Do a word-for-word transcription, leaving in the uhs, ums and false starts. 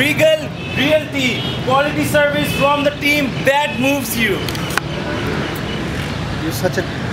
Regal Realty, quality service from the team that moves you. You're such a